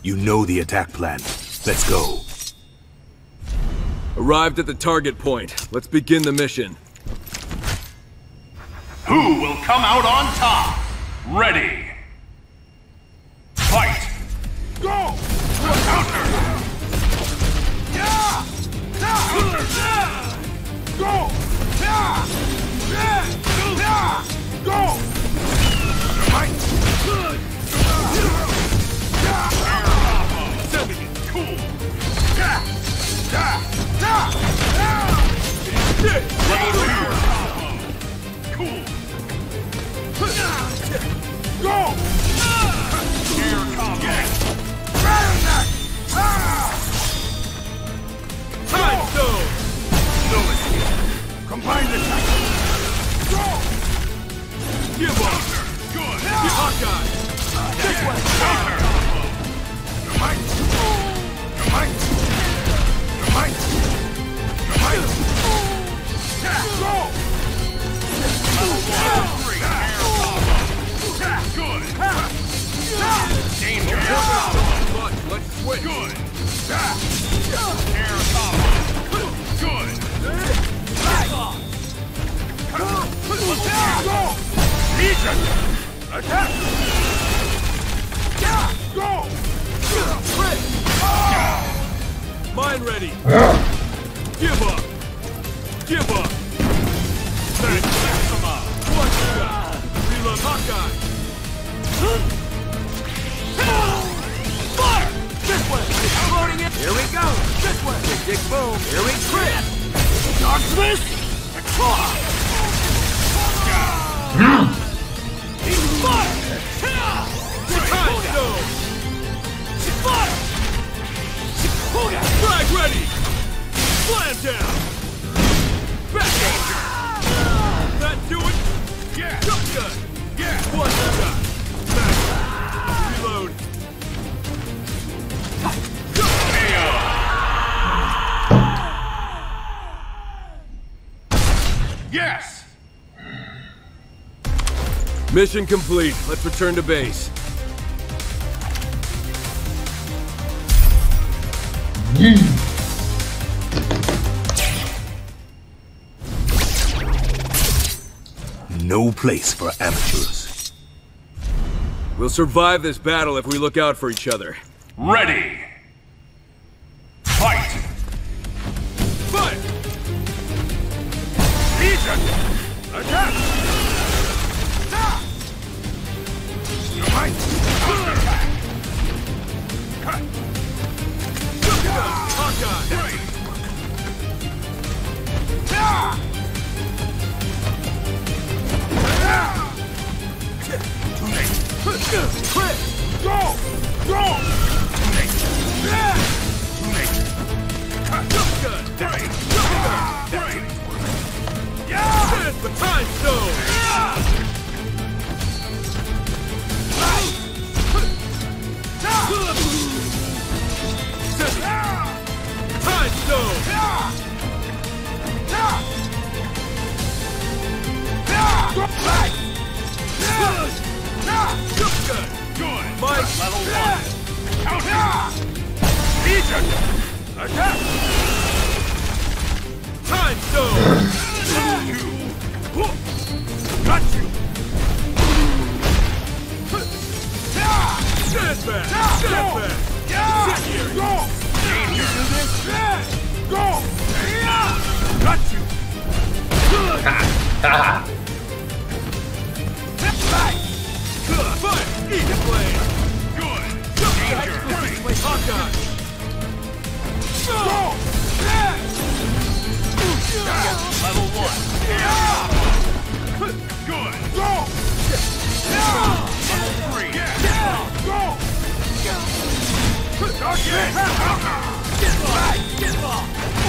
You know the attack plan. Let's go. Arrived at the target point. Let's begin the mission. Who will come out on top? Ready. Fight! Go! Counter! Yeah! Counter! Go! Yeah! Go! Fight! Good! Cool! Level 2! Cool! Go! Air combo! Time stone! No escape! Combined attack! Go! Give up! Good! The Hawkeye! This way! Counter! Your might! Your might! Your might! Your might! Go! Level 1, 3, air combo! Good! Danger! Let's switch! Good! Air combo! Good! Go! Legion! Attack! Go! Mine ready! Give up! Give up! Maxima! One shot! Reload Hawkeye! Fire! This way! Exploding it! Here we go! This way! Tick, tick, boom! Here we crit! Darkness! Fire! Time stone! Fire! Flag ready! Slam down! Back danger! That do it? Yeah! Shotgun! Yeah! One shot! Back! Reload! Yes! Mission complete. Let's return to base. No place for amateurs. We'll survive this battle if we look out for each other. Ready! Fight! Fight! Legion! Attack! Your might! Counterattack! Hawkeye! Great! Too late! Quit! Go! Go! Too late! Too late! Shotgun! Great! Great! Stand for time stone! Time stone! Shotgun! Good! Mike! Level 1! Counter! Legion! Attack! Time stone! Level 2! Got you! Stand back! Stand back! Sit here! Go! Danger! Go! Got you! Fire! Eat the flame! Good! Danger! Great! Hawkeye! Go! Level 1! Good! Go! Level 3! Go! Darkness! Get off!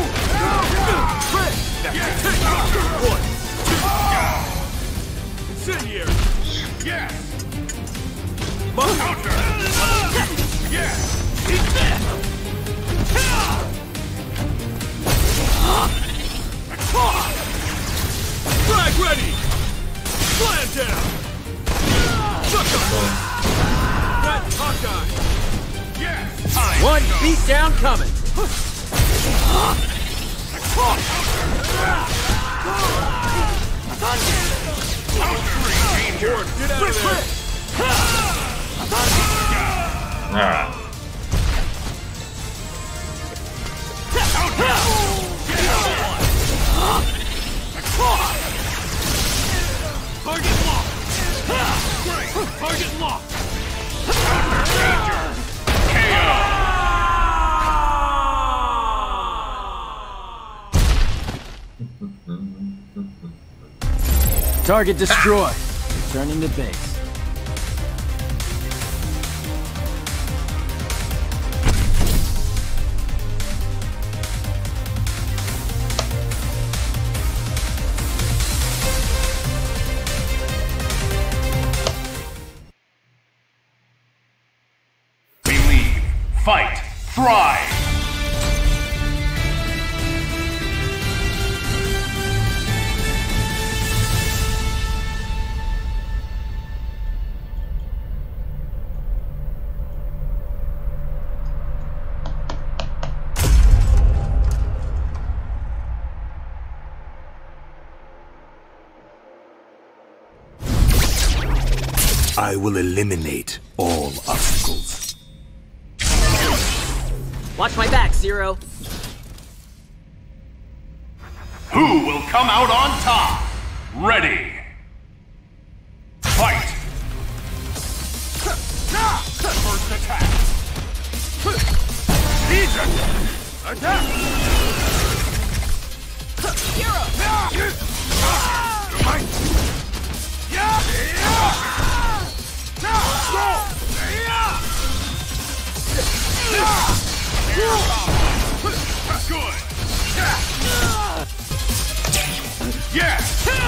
One! Incendiary! Yes! Counter! Yes! Eat this! Flag ready! Slam down! Shut up! That's Hawkeye! Yes! Beat down coming. Get out of there. Ah. Target locked. Target locked. Danger. KO. Target destroyed. Returning to base. Fight! Thrive! I will eliminate all obstacles. Watch my back, Zero. Who will come out on top? Ready! Fight! First attack! Legion! Attack! Hero! Good! Yes!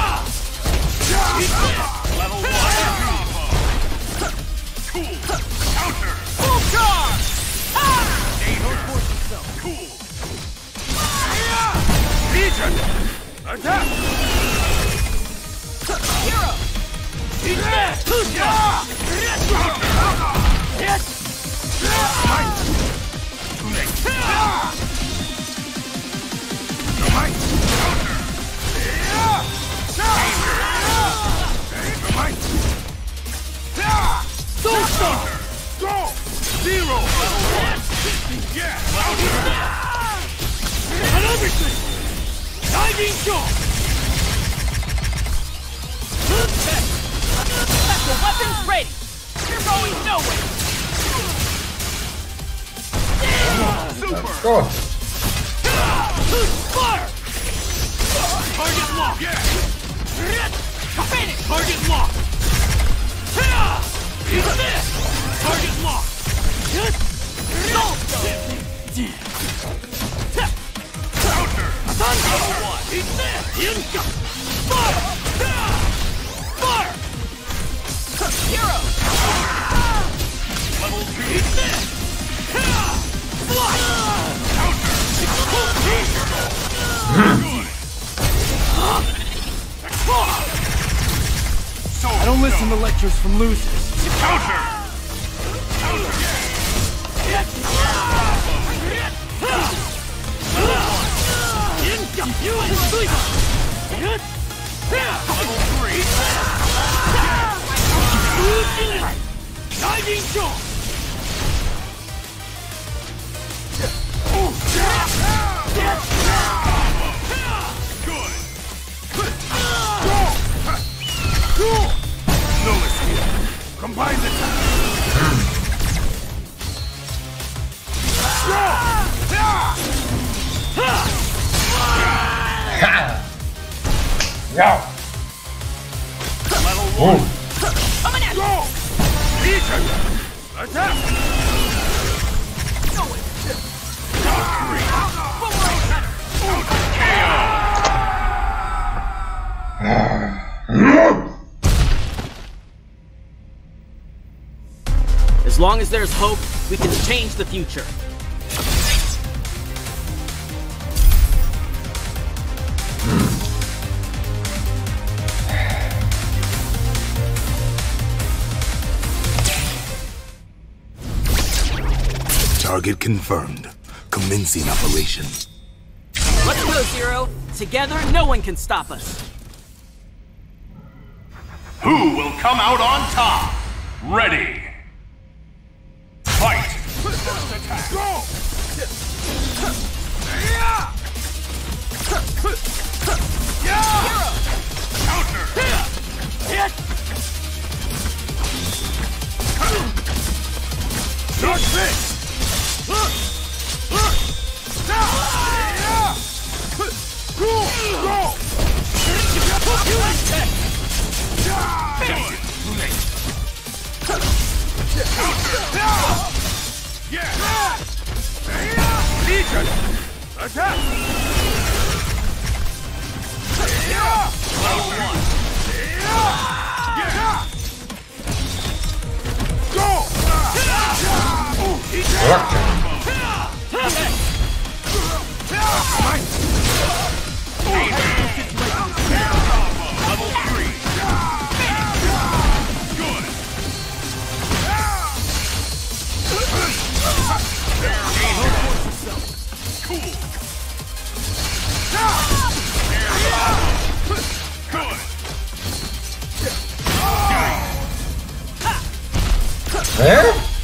Level 1 combo! Cool! Counter! Full charge! Danger! Cool! Legion! Attack! Hero! Zero! Yeah! And everything! Diving shot! Special weapons ready! You're going nowhere! Super! Go! Fire! Target lock! Yeah! Finish! Target lock! Use this! Target lock! Counter! Level 1! Eat this! Fire! Fire! Hero! Level 2! Eat this! Fly! I Don't listen to lectures from losers. Counter! Counter! You and sleep! Level 3! Diving shot! Good! No escape! Combine the Yeah. Level 1! Coming at you! Legion! Attack! As long as there's hope, we can change the future. Target confirmed. Commencing operation. Let's go, Zero. Together, no one can stop us. Who will come out on top? Ready. Fight. First attack. Go. Counter. Dark Fist. Legion! Attack! Level 1. Go! Level 3. Good. Cool. There?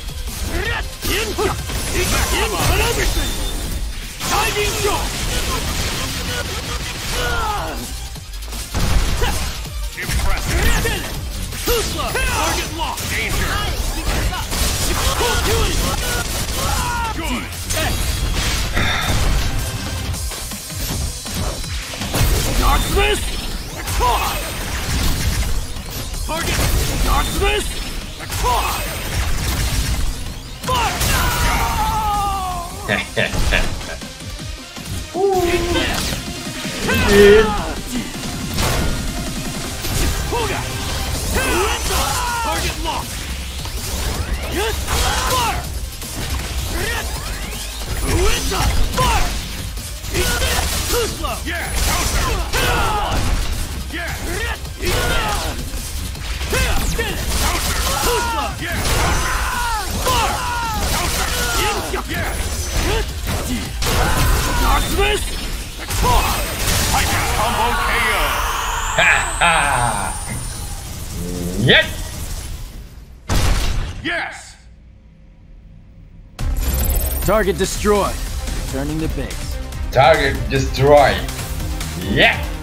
Target locked. Danger. Good. Darkness. Target. Darkness. Target locked. Fire. Fire. Too slow. Yeah. Counter. Yeah. Counter. Too slow. Yeah. Fire. Counter. Yeah. Darkness. Hyper combo KO. Yes! Yes. Target destroyed. Returning to base. Target destroyed. Yeah!